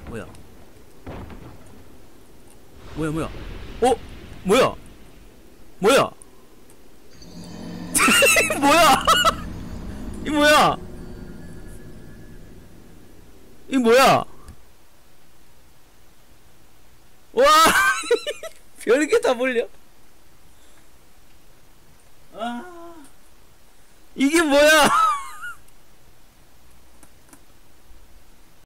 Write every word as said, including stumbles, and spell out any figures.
뭐야? 뭐야 뭐야? 어? 뭐야? 뭐야? 뭐야? 이 뭐야? 이 뭐야? 와! 별게 다 몰려. 아, 이게 뭐야?